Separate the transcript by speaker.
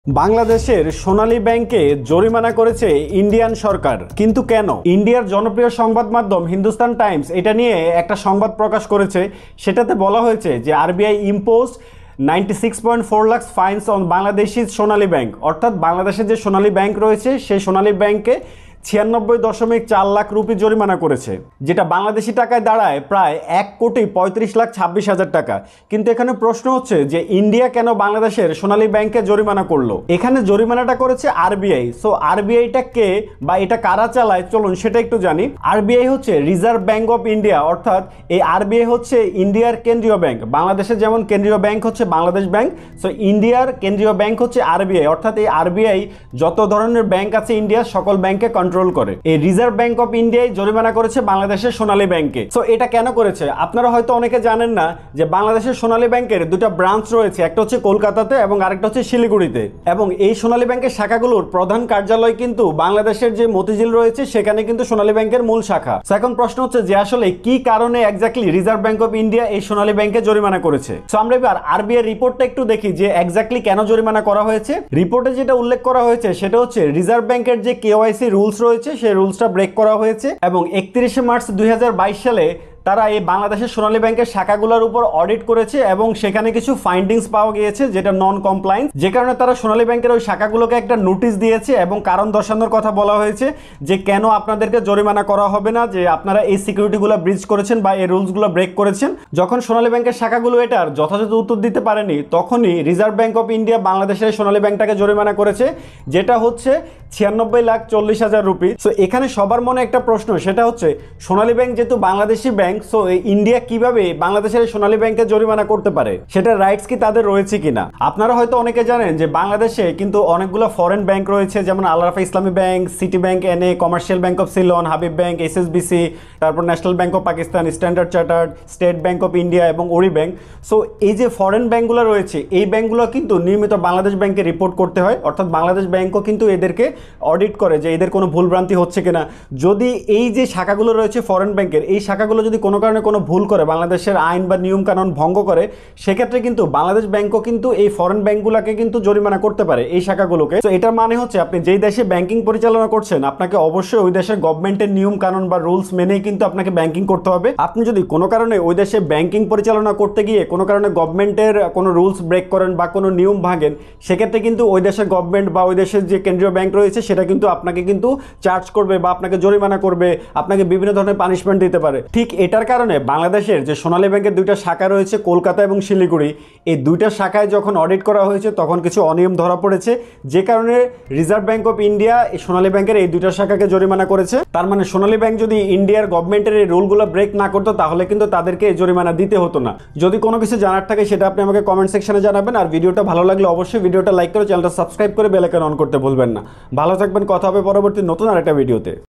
Speaker 1: বাংলাদেশের সোনালী ব্যাংকে জরিমানা করেছে ইন্ডিয়ান সরকার, কিন্তু কেন? ইন্ডিয়ার জনপ্রিয় সংবাদ মাধ্যম হিন্দুস্তান টাইমস এটা নিয়ে একটা সংবাদ প্রকাশ করেছে। সেটাতে বলা হয়েছে যে RBI imposed 96.4 lakh fines on Bangladeshi Sonali bank, অর্থাৎ বাংলাদেশের যে সোনালী ব্যাংক রয়েছে সেই সোনালী ব্যাংকে 96.4 লাখ রুপি জরিমানা করেছে, যেটা বাংলাদেশি টাকায় দাঁড়ায় প্রায় 1,35,26,000 টাকা। কিন্তু এখানে প্রশ্ন হচ্ছে যে ইন্ডিয়া কেন বাংলাদেশের সোনালী ব্যাংকে জরিমানা করলো? এখানে জরিমানাটা করেছে আরবিআই। সো আরবিআইটা কে বা এটা কারা চালায়, চলুন সেটা একটু জানি। আরবিআই হচ্ছে রিজার্ভ ব্যাংক অফ ইন্ডিয়া, অর্থাৎ এই আরবিআই হচ্ছে ইন্ডিয়ার কেন্দ্রীয় ব্যাংক। বাংলাদেশের যেমন কেন্দ্রীয় ব্যাংক হচ্ছে বাংলাদেশ ব্যাংক, সো ইন্ডিয়ার কেন্দ্রীয় ব্যাংক হচ্ছে আরবিআই, অর্থাৎ এই আরবিআই যত ধরনের ব্যাংক আছে ইন্ডিয়ার সকল ব্যাংকে কন্ট্রোল করে। এই রিজার্ভ ব্যাংক অফ ইন্ডিয়ায় জরিমানা করেছে বাংলাদেশের সোনালী ব্যাংকে। সো এটা কেন করেছে আপনারা হয়তো অনেকে জানেন না যে বাংলাদেশের সোনালী ব্যাংকের দুটো ব্রাঞ্চ রয়েছে, একটা হচ্ছে কলকাতাতে এবং আরেকটা হচ্ছে শিলিগুড়িতে। এবং এই সোনালী ব্যাংকের শাখাগুলোর প্রধান কার্যালয় কিন্তু বাংলাদেশের যে মতিঝিল রয়েছে সেখানে কিন্তু সোনালী ব্যাংকের মূল শাখা। সো এখন প্রশ্ন হচ্ছে যে আসলে কি কারণে exactly Reserve Bank of India এই সোনালী ব্যাংকে জরিমানা করেছে। সো আমরা এবার আরবিআই রিপোর্টটা একটু দেখি যে এক্স্যাক্টলি কেন জরিমানা করা হয়েছে। রিপোর্টে যেটা উল্লেখ করা হয়েছে সেটা হচ্ছে রিজার্ভ ব্যাংকের যে কেওয়াইসি রুলস রয়েছে সেই রুলসটা ব্রেক করা হয়েছে এবং 31শে মার্চ 2022 সালে তারা এই বাংলাদেশের সোনালী ব্যাংকের শাখাগুলোর উপর অডিট করেছে এবং সেখানে কিছু ফাইন্ডিংস পাওয়া গিয়েছে যেটা নন কমপ্লায়েন্স, যে কারণে তারা সোনালী ব্যাংকের ওই শাখাগুলোকে একটা নোটিশ দিয়েছে এবং কারণ দর্শানোর কথা বলা হয়েছে যে কেন আপনাদেরকে জরিমানা করা হবে না, যে আপনারা এই সিকিউরিটিগুলো ব্রিচ করেছেন বা এই রুলসগুলো ব্রেক করেছেন। যখন সোনালী ব্যাংকের শাখাগুলো এটার যথাযথ উত্তর দিতে পারেনি তখনই রিজার্ভ ব্যাংক অফ ইন্ডিয়া বাংলাদেশের সোনালী ব্যাংকটাকে জরিমানা করেছে, যেটা হচ্ছে 96,40,000 রুপি। সো এখানে সবার মনে একটা প্রশ্ন, সেটা হচ্ছে সোনালী ব্যাংক যেহেতু বাংলাদেশি ব্যাংক, সো ইন্ডিয়া কিভাবে বাংলাদেশের সোনালী ব্যাংকে জরিমানা করতে পারে, সেটার রাইটস কি তাদের রয়েছে কিনা? আপনারা হয়তো অনেকে জানেন যে বাংলাদেশে কিন্তু অনেকগুলো ফরেন ব্যাংক রয়েছে, যেমন Al Rafah Islami Bank, City Bank NA, Commercial Bank of Ceylon, Habib Bank, HSBC, তারপর National Bank of Pakistan, Standard Chartered, State Bank of India এবং ওরি ব্যাংক। সো এই যে ফরেন ব্যাংকগুলো রয়েছে এই ব্যাংকগুলো কিন্তু নিয়মিত বাংলাদেশ ব্যাংকে রিপোর্ট করতে হয়, অর্থাৎ বাংলাদেশ ব্যাংকও কিন্তু এদেরকে অডিট করে যে এদের কোনো ভুলভ্রান্তি হচ্ছে কিনা। যদি এই যে শাখাগুলো রয়েছে ফরেন ব্যাংকের, এই শাখাগুলো যদি কোনো কারণে কোনো ভুল করে, বাংলাদেশের আইন বা নিয়ম কানুন ভঙ্গ করে, সেক্ষেত্রে কিন্তু বাংলাদেশ ব্যাংকও কিন্তু এই ফরেন ব্যাংকগুলোকে কিন্তু জরিমানা করতে পারে এই শাখাগুলোকে। তো এটার মানে হচ্ছে আপনি যেই দেশে ব্যাংকিং পরিচালনা করছেন আপনাকে অবশ্যই ওই দেশের গভর্নমেন্টের নিয়ম কানুন বা রুলস মেনেই কিন্তু আপনাকে ব্যাংকিং করতে হবে। আপনি যদি কোনো কারণে ওই দেশে ব্যাংকিং পরিচালনা করতে গিয়ে কোনো কারণে গভর্নমেন্টের কোনো রুলস ব্রেক করেন বা কোনো নিয়ম ভাঙেন, সেক্ষেত্রে কিন্তু ওই দেশের গভর্নমেন্ট বা ওই দেশের যে কেন্দ্রীয় ব্যাংক রয়েছে সেটা কিন্তু আপনাকে কিন্তু চার্জ করবে বা আপনাকে জরিমানা করবে, আপনাকে বিভিন্ন ধরনের পানিশমেন্ট দিতে পারে। ঠিক এটার কারণে বাংলাদেশের যে সোনালী ব্যাংকের দুইটা শাখা রয়েছে কলকাতা এবং শিলিগুড়ি, এই দুইটা শাখায় যখন অডিট করা হয়েছে তখন কিছু অনিয়ম ধরা পড়েছে, যে কারণে রিজার্ভ ব্যাংক অফ ইন্ডিয়া এই সোনালী ব্যাংকের এই দুইটা শাখাকে জরিমানা করেছে। তার মানে সোনালী ব্যাংক যদি ইন্ডিয়ার গভর্নমেন্টের এই রুলগুলো ব্রেক না করতো তাহলে কিন্তু তাদেরকে এই জরিমানা দিতে হতো না। যদি কোনো কিছু জানার থাকে সেটা আপনি আমাকে কমেন্ট সেকশনে জানাবেন। আর ভিডিওটা ভালো লাগলে অবশ্যই ভিডিওটা লাইক করে চ্যানেলটা সাবস্ক্রাইব করে বেল আইকন অন করতে ভুলবেন না। ভালো থাকবেন, কথা হবে পরবর্তী নতুন আরেকটা ভিডিওতে।